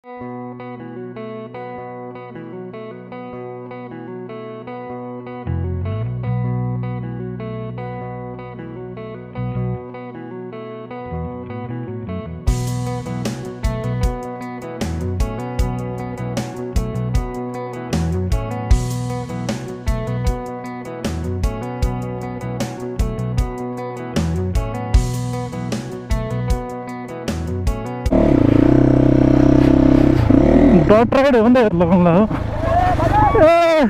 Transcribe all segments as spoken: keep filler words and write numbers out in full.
Dot ride हो नि त लगाउँला हो ए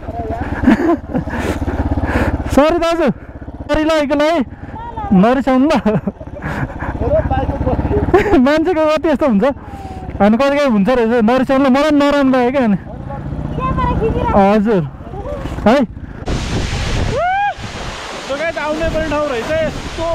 सरी दाजु सरी ल एकलाई नरिसाउनु ल मान्छेको कति यस्तो हुन्छ अनि कहिले काहीँ हुन्छ रहेछ नरिसाउनु ल मलाई नराम्रो लाग्यो क्या अनि हजुर है आउने पनि ठाउँ रहेछ यस्तो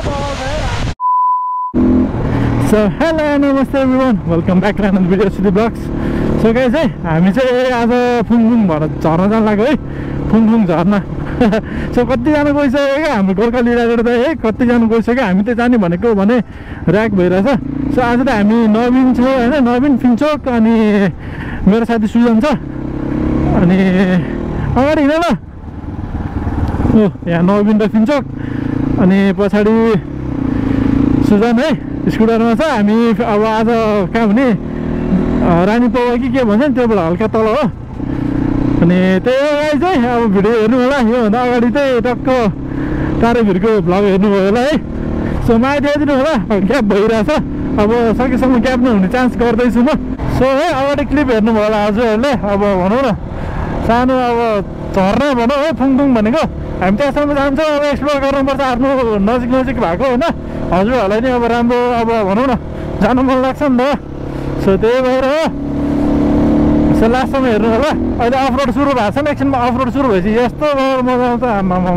सो हेलो नमस्ते everyone welcome back to another video city blogs so guys है हामी चाहिँ आज फुङफुङ भएर झर्न जान लाग्यो है फुङफुङ झर्ना सो कतिजना गइसक्यो क्या हाम्रो गोर्खा लिडाबाट त है कतिजना गइसक्यो हामी त जाने भनेको भने ऱ्याक भइरहेछ सो आज त हामी नवीन छ होइन नवीन फिन्चोक अनि मेरो साथी सुजन छ अनि अगाडि हिँड ल ओ यहाँ नवीन र फिन्चोक अनि पछाडि सुजन है स्कुटरमा छ हामी अब आज कहाँ भने रानी पौवा कि के भन्छ नि त्योबाट हल्का तल हो अनि त्यही गाई चाहिँ अब भिडियो हेर्नु होला योभन्दा अगाडि चाहिँ टक्क तारेभिरको भ्लग हेर्नुभयो होला है सो माया दिइदिनु होला ग्याप भइरहेछ अब सकेसम्म ग्याप नहुने चान्स गर्दैछु म सो है अगाडि क्लिप हेर्नुभयो होला हजुरहरूले अब भनौँ न सानो अब झर्ना भनौँ है फुङफुङ भनेको हामी त्यहाँसम्म जान्छौँ अब एक्सप्लोर गर्नुपर्छ आफ्नो नजिक नजिक भएको होइन हजुरहरूलाई नि अब राम्रो अब भनौँ न जानु मन लाग्छ नि त सो त्यही भएर हो सो लास्टसम्म हेर्नु होला अहिले अफ रोड सुरु भएको छ नि एकछिनमा अफ रोड सुरु भएपछि यस्तो मजा आउँछ आमामा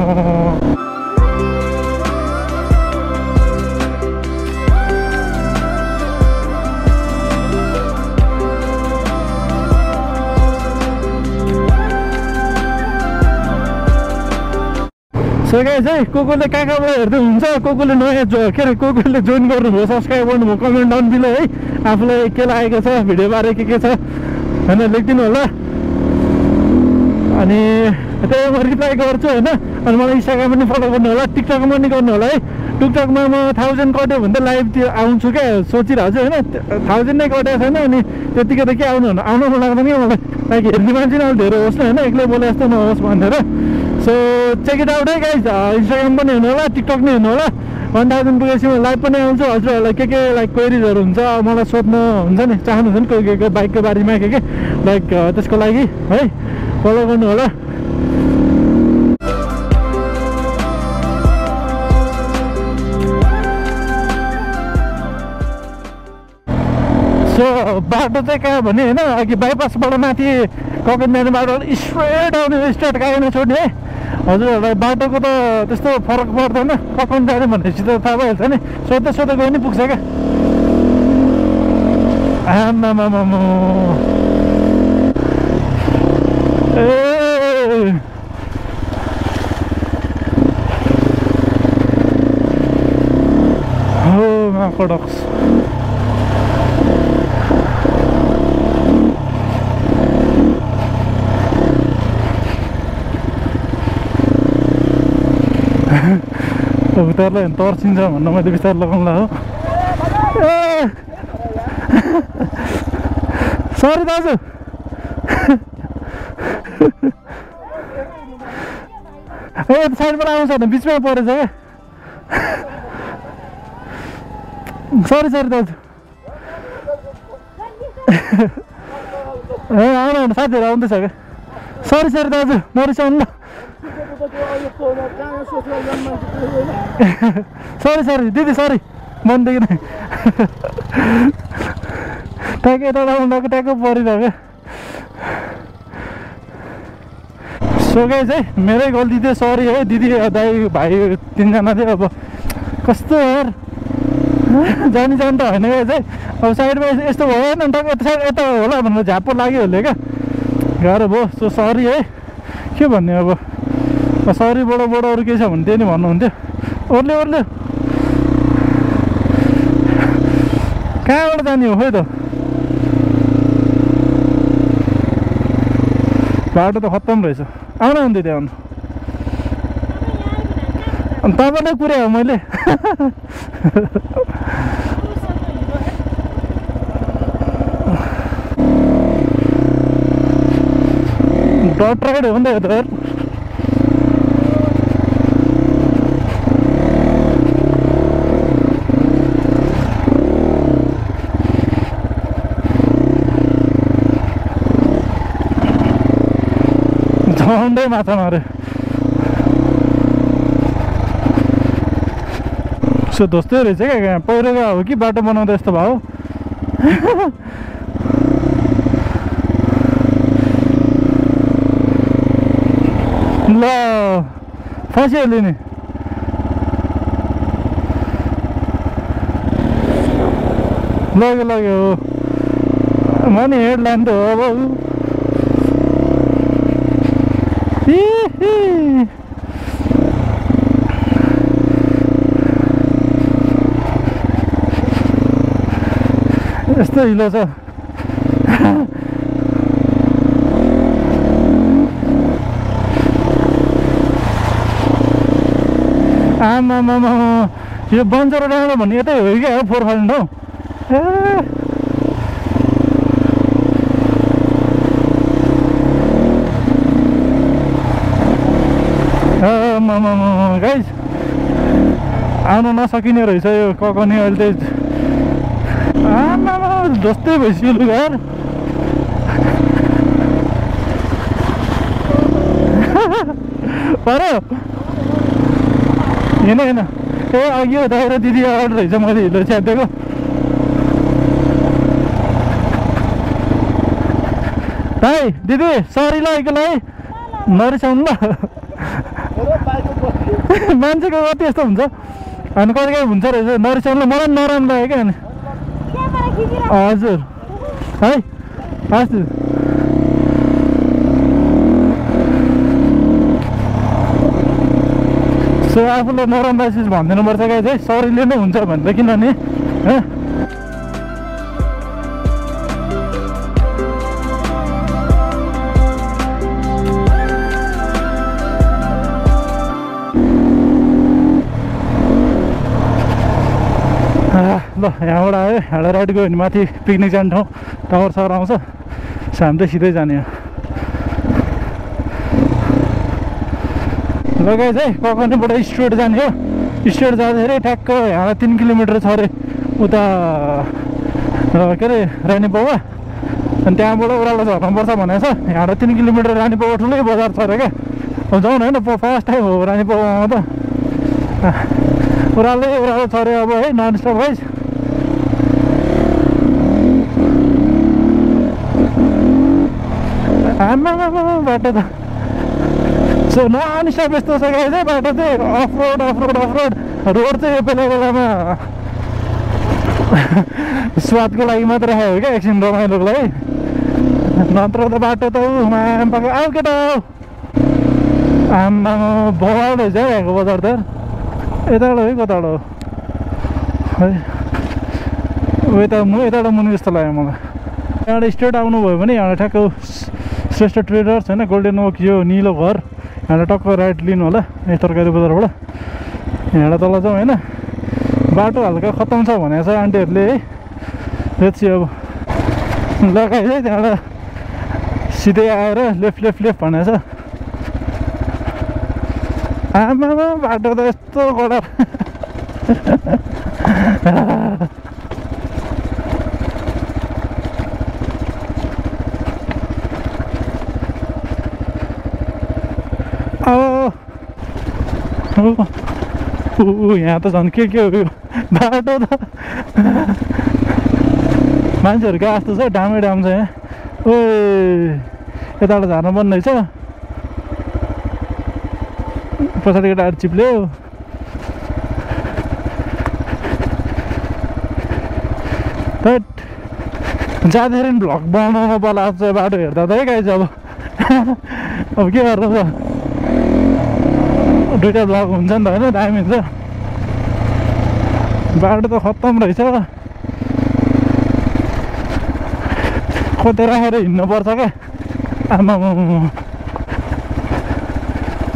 सो गाइस है को कोले कहाँ कहाँबाट हेर्दै हुन्छ को कोले नयाँ जो के अरे को कोले जोइन गर्नुभयो सब्सक्राइब गर्नुभयो कमेन्ट डाउन बिलो है आफूलाई के लागेको छ भिडियोबारे के के छ होइन लेखिदिनु होला अनि त्यही म रिप्लाई गर्छु होइन अनि मलाई इन्स्टाग्राम पनि फलो गर्नु होला टिकटकमा पनि गर्नु होला है टिकटकमा म थाउजन्ड कट्यो भने त लाइभ त्यो आउँछु क्या सोचिरहेको छु होइन थाउजन्ड नै कटेको छैन अनि त्यतिकै त के आउनु आउनु मन लाग्दैन क्या मलाई ताकि हेर्ने मान्छे नै अलिक धेरै होस् न होइन एक्लै बोले जस्तो नहोस् भनेर सो चेक इट आउट है गाइज इन्स्टाग्राम पनि हेर्नु होला टिकटक पनि हेर्नु होला वान थाउजन्ड पुगेपछि म लाइभ पनि आउँछु हजुरहरूलाई के के लाइक क्वेरिजहरू हुन्छ मलाई सोध्नु हुन्छ नि चाहनुहुन्छ नि कोही के बाइकको बारेमा के के लाइक त्यसको लागि है फलो गर्नु होला सो बाटो चाहिँ कहाँ भने होइन अघि बाइपासबाट माथि ककेट बाटो स्ट्रेट आउने स्ट्रेट कहाँ नछोड्ने है हजुरहरूलाई बाटोको त त्यस्तो फरक पर्दैन कफन जाने भनेपछि त थाहा भइहाल्छ नि सोध्दै सोध्दै गयो नि पुग्छ क्या आमामामा ए हो माकडक्स उतारलाई तर्सिन्छ भन्न मैले बिस्तार लगाउँला हो ए सरी दाजु ए साइडबाट आउँछ भने बिचमा परेछ क्या सरी सरी दाजु ए आउनु साथीहरू आउँदैछ क्या सरी सरी दाजु नरिसाउनु ल सरी सरी दिदी सरी मनदेखि नै ट्याक्कै यता आउँदाको ट्याक्कै परिरहेको सो गाइस है मेरै गल्ती थियो सरी है दिदी दाइ भाइ तिनजना थियो अब कस्तो यार जानी जानु त होइन गाइस है अब साइडमा यस्तो भयो नि टक्क यता साइड यता होला भनेर झ्याप्पो लाग्यो होला क्या गाह्रो भयो सो सरी है के भन्ने अब सरी बडो बडो अरू केही छ भने त्यही नै भन्नुहुन्थ्यो ओर्ल्यो ओर्ल्यो कहाँबाट जाने हो खोइ त बाटो त खत्तम रहेछ आउन नि दिदी आउनु अनि तपाईँलाई पुर्यायो मैले डट राइड हो नि त यो त झन्डै माछा मारे सो धोस्तै रहेछ क्या पहिरो हो कि बाटो बनाउँदा यस्तो भयो ल फसिहाल्यो नि लग्यो लग्यो म नि हेडलाइन त हो अब यस्तो हिलो छ आमामामा यो बन्चरो डाँडो भन्ने यतै हो क्या फोर फाइभ हौ ए गाइस आउन नसकिने रहेछ यो ककनी अहिले त आमामा जस्तै भइसक्यो लुगा पर होइन होइन ए अघि हो दाइ र दिदी अगाडि रहेछ मैले हिलो च्यातिदिएको दाइ दिदी सरी ल अहिलेलाई नरिसाउनु ल मान्छेको कति यस्तो हुन्छ अनि कहिले काहीँ हुन्छ रहेछ नरिसाउनु मलाई नराम्रो लाग्यो क्या अनि हजुर है हजुर सो आफूलाई नराम्रो चिज भनिदिनुपर्छ क्या चाहिँ सरीले नै हुन्छ भनेर किनभने ल यहाँबाट आयो हाँडा राइड गयो भने माथि पिकनिक जाने ठाउँ टावर सावर आउँछ सो हामी चाहिँ सिधै जाने हो लगाइज है ककनीबाट स्ट्रेट जाने हो स्ट्रेट जाँदाखेरि ठ्याक्क हाँडा तिन किलोमिटर छ अरे उता के अरे रानी पौवा अनि त्यहाँबाट ओह्रालो झर्नुपर्छ भनेको छ हाँडा तिन किलोमिटर रानी पौवा ठुलै बजार छ अरे क्या अब जाउँ न होइन फर्स्ट टाइम हो रानी पौवामा त ओह्रालै ओह्रालो छ अरे अब है नन स्टप गाइज आमामा बाटो त सो नन स्टप यस्तो छ गाइज है बाटो चाहिँ off road off road off road road चाहिँ यो बेला बेलामा स्वादको लागि मात्र राखेको हो क्या एकछिन रमाइलोको लागि नत्र त बाटो त आम पाएको आऊ केटा आमा बगाल रहेछ है यहाँको बजार त यताबाट है कताबाट हो है यता म यताबाट मुनि जस्तो लाग्यो मलाई यहाँबाट स्ट्रेट आउनुभयो भने यहाँबाट ठ्याक्क श्रेष्ठ ट्रेडर्स होइन गोल्डन ओक यो निलो घर यहाँबाट टक्क राइट लिनु होला यो तरकारी बजारबाट यहाँबाट तल जाउँ होइन बाटो हल्का खत्तम छ भनेको छ आन्टीहरूले है त्यति अब लगाइ है त्यहाँबाट सिधै आएर लेफ्ट लेफ्ट लेफ्ट भनेको छ आमामा बाटो त यस्तो कडा अब यहाँ त झन् के के हो बाटो त मान्छेहरू कहाँ जस्तो छ डामै डाम छ यहाँ ओ यताबाट झार्नु पर्ने रहेछ पछाडि केटाहरू चिप्ल्यो बट जाँदाखेरि पनि भ्लग बनाउनु पर्ला चाहिँ बाटो हेर्दा त है गाइज अब अब के गर्नु त दुइटा भ्लग हुन्छ नि त होइन दामी हुन्छ बाटो त खत्तम रहेछ खोतेर राखेर हिँड्नुपर्छ क्या आमा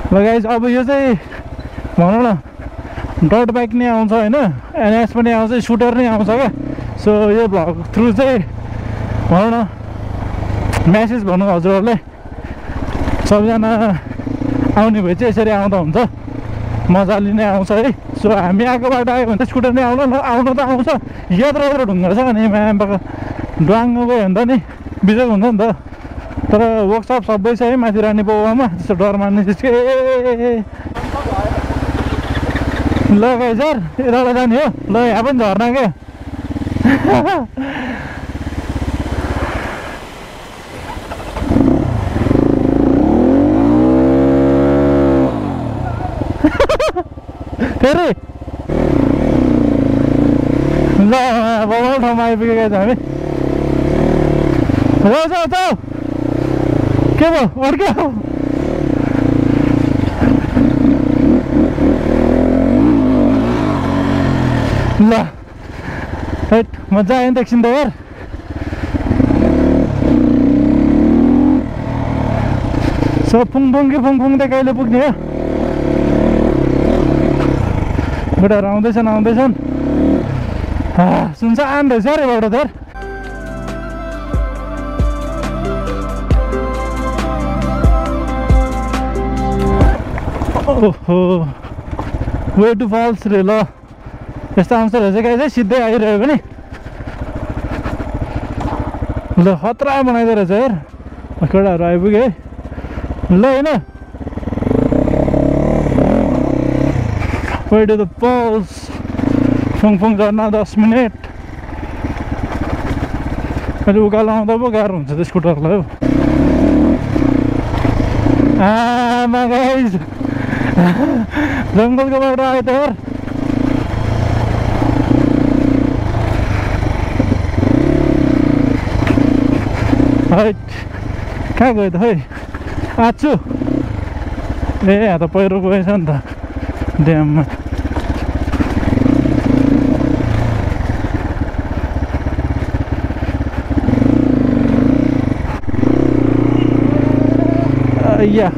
ल गाइज अब यो चाहिँ भनौँ न डट बाइक नै आउँछ होइन, एनएस पनि आउँछ, सुटर नै आउँछ क्या। सो यो भ्लग थ्रु चाहिँ भनौँ न म्यासेज भनौँ हजुरहरूलाई, सबैजना आउने भए चाहिँ यसरी आउँदा हुन्छ, मजाले नै आउँछ है। सो हामी आएको बाटो आयो भने त स्कुटर नै आउनु आउनु त आउँछ, यत्रो यत्रो ढुङ्गा छ अनि मायाम्बाको डुवाङ्गो गयो भने त नि बिजोग हुन्छ नि त। तर वर्कसप सबै छ है माथि रानी बाबुआमा, त्यस्तो डर मान्ने चिज के। ल गाइज यार यताबाट जाने हो। ल यहाँ पनि झर्ना क्या। फेरि ल बबाल ठाउँमा आइपुगेका छौँ हामी। जाऊ जाऊ जाऊ, के भयो अड्क्यो? ल हैट मजा आयो नि त एकछिन त यार। सो फुङफुङ कि फुङफुङ त कहिले पुग्ने हो? बुढाहरू आउँदैछन् आउँदैछन् सुनसान रहेछ अरे एउटा त यार। ओहो वे टु फल्स रे। ल यस्तो आउँछ रहेछ गाइज है, सिधै आइरहेको नि। ल खतरा बनाइदो रहेछ यार, केटाहरू आइपुग्यो है। ल होइन way to the falls, Phungphung झर्ना दस मिनट। अहिले उकालो आउँदा पो गाह्रो हुन्छ त्यो स्कुटरलाई हौ। आमा गाइज जङ्गलको बाटो आयो त यार। है कहाँ गयो त खै आछु। ए यहाँ त पहिरो गएछ नि त ड्याममा। या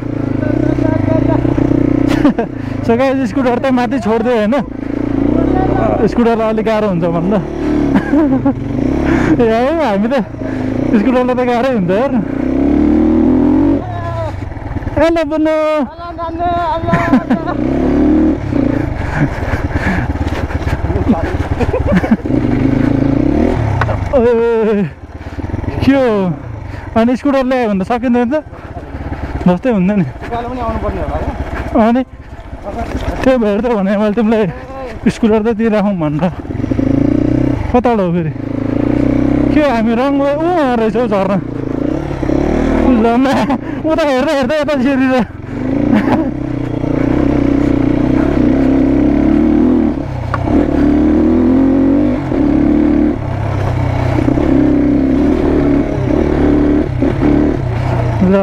सो गाइस स्कुटर त माथि छोड्दियो होइन, स्कुटरलाई अलिक गाह्रो हुन्छ भन्दा। ए हामी त स्कुटरलाई त गाह्रै हुन्छ यार। हेलो बुनु के हो अनि स्कुटर ल्यायो भने त सकिँदैन त जस्तै हुन्छ नि। अनि त्यही भएर त भने मैले तिमीलाई स्कुटर त दिइराखौँ भनेर। कताबाट हो फेरि के हामी रङ ऊ रहेछौ झर्ना उता हेर्दा हेर्दा यता सेरिएर ल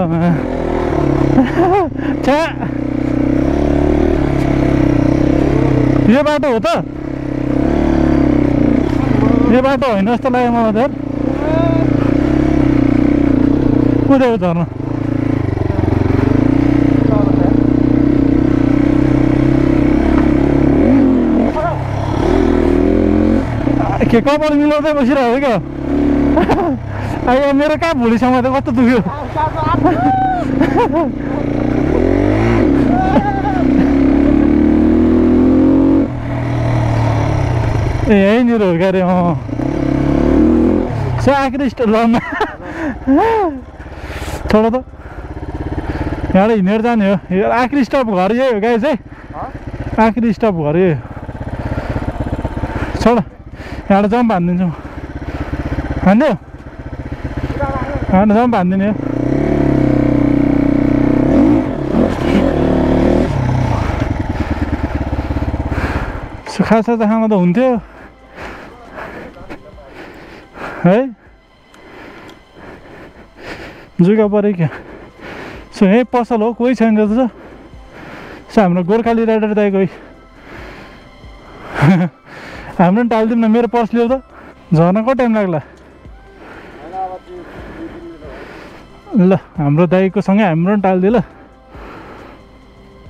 छ्या यो बाटो हो त, यो बाटो होइन जस्तो लाग्यो मलाई त। कुदेको झर्ना के कपाल मिलाउँदै बसिरहेको क्या। अहिले मेरो कहाँ भुँडीसँग त कस्तो दुख्यो। ए यहीँनिर हो क्या अरे। अँ सो आखिरी स्टप लमा छोडो त, यहाँबाट हिँडेर जाने हो। यो आखिरी स्टप घर यही हो गाइस है, आखिरी स्टप घर यही हो। छोड यहाँबाट जम्प हानिदिन्छु, हान्दियो यहाँ जम्प हानिदिने हो। खासा त खाना त हुन्थ्यो है, जुगा पऱ्यो क्या। सो यहीँ पसल हो, कोही छैन रहेछ। सो हाम्रो गोर्खाली राइडर दाइ कोही हाम्रो पनि टालिदिउँ न, मेरो पर्स ल्याऊ त। झर्न कति टाइम लाग्ला? ल हाम्रो दाइको सँगै हाम्रो पनि टालिदियो ल।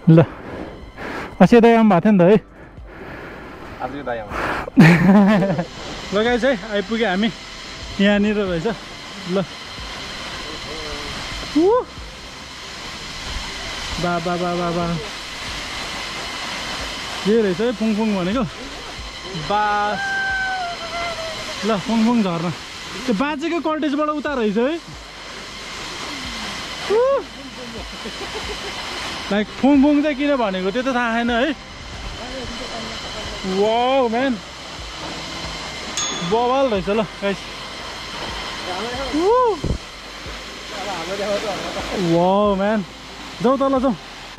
ल अस्ति दाइ आउनु भएको थियो नि त है आजको दाइ आउनु ल गाइस है आइपुग्यो हामी यहाँनिर रहेछ ल बा बा बा बा बा के रहेछ है फुङफुङ भनेको बास ल फुङफुङ झर्ना त्यो बाँचेको कल्टेजबाट उता रहेछ है लाइक फुङफुङ चाहिँ किन भनेको त्यो त थाहा छैन है वाउ म्यान बवाल रहेछ ल गाइस वाउ म्यान जाउँ तल जाउँ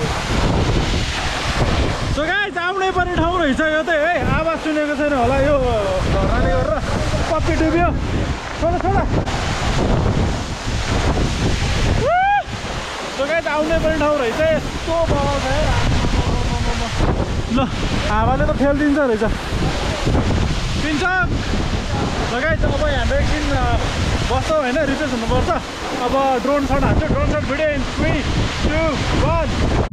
सो गाइस आउनै पर्ने ठाउँ रहेछ यो चाहिँ है आवाज सुनेको छैन होला यो झर्नाले गरेर पप्पी डुब्यो छोडा छोडा सो गाइस आउनै पर्ने ठाउँ रहेछ यस्तो बवाल छ है ल हावाले त फेलिदिन्छ रहेछ पिन्छ ल गाइस अब हाम्रो एकदिन बस्छौँ होइन रिफ्रेस हुनुपर्छ अब ड्रोन सट हान्छु drone shot video in three two one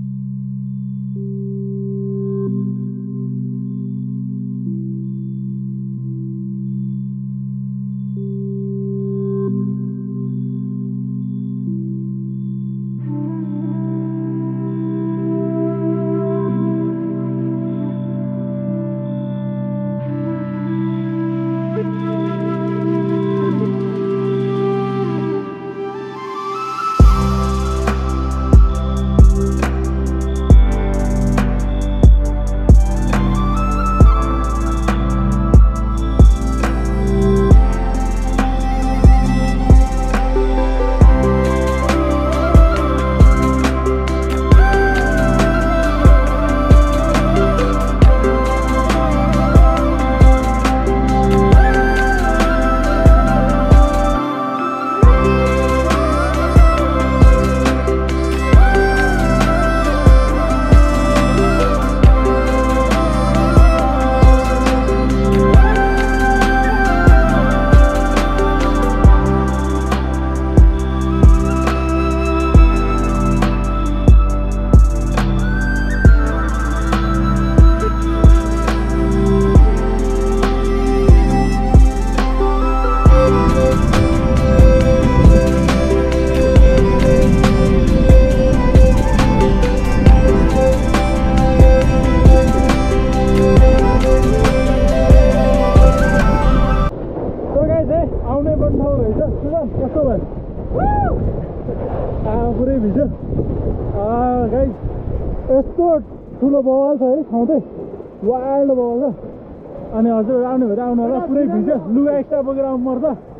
पुरै भिज्यो गाइस यस्तो ठुलो बवाल छ है ठाउँ चाहिँ वाइल्ड बवाल छ अनि हजुर आउने भएर आउनु होला पुरै भिज्यो लुगा एक्स्ट्रा बोकेर आउनु पर्छ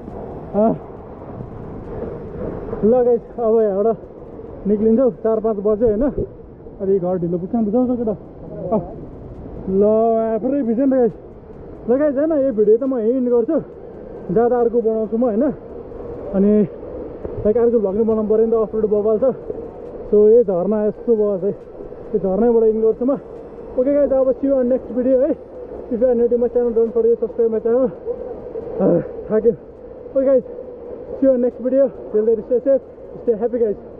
ल गाइस अब यहाँबाट निक्लिन्छौँ चार पाँच बज्यो होइन अलि घर ढिलो पुग्छ नि त जाउँ केटा ल पुरै भिज्यो नि त गाइस ल गाइस होइन यो भिडियो त म यहीँ इन्ड गर्छु ज्यादा अर्को बनाउँछु म होइन अनि लाइक अर्को भ्लग नै बनाउनु पऱ्यो नि त अफरोड बवाल छ सो यही झर्ना यस्तो बवाल छ त्यो झर्नैबाट इन्ड गर्छु म ओके गाइस अब see you on next video है if you are new to my channel don't forget to subscribe my channel thank you okay guys see you on next video till there stay safe stay happy guys